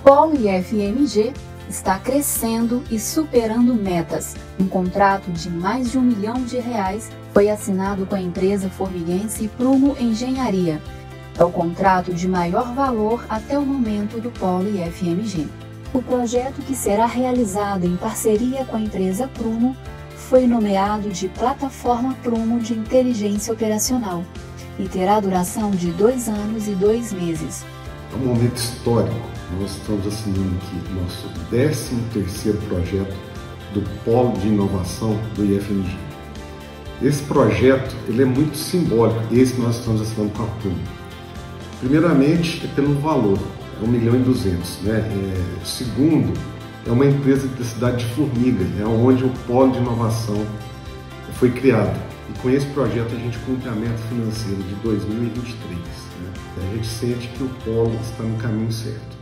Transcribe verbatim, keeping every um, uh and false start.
Polo I F M G está crescendo e superando metas. Um contrato de mais de um milhão de reais foi assinado com a empresa formiguense Prumo Engenharia. É o contrato de maior valor até o momento do Polo I F M G. O projeto, que será realizado em parceria com a empresa Prumo, foi nomeado de Plataforma Prumo de Inteligência Operacional e terá duração de dois anos e dois meses. É um momento histórico. Nós estamos assinando aqui nosso décimo terceiro projeto do Polo de Inovação do I F M G. Esse projeto ele é muito simbólico, esse que nós estamos assinando com a Prumo. Primeiramente, é pelo valor, é um milhão e duzentos. Né? É, segundo, é uma empresa da cidade de Formiga, é onde o Polo de Inovação foi criado. E com esse projeto a gente cumpre a meta financeira de dois mil e vinte e três. Né? A gente sente que o Polo está no caminho certo.